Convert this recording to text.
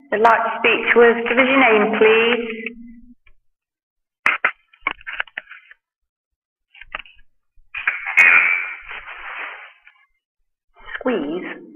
I'd like to speak to us. Give us your name, please. Squeeze.